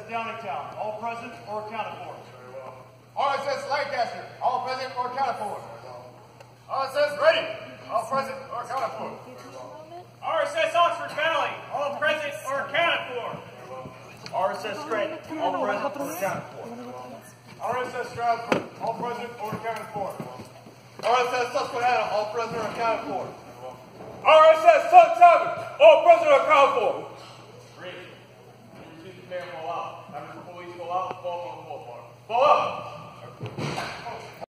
Downingtown, all present or accounted for. Very well. RSS Lancaster, all present or accounted for. RSS Reading, all present or accounted for. RSS Oxford Valley, all present or accounted for. RSS Scranton, all present or accounted for. RSS Stratford, all present or accounted for. RSS Susquehanna, all present or accounted for. RSS Tug 7, all present or accounted for. Read. You receive the command, fall out. Members of the police, fall out. Fall on the floor. Fall out.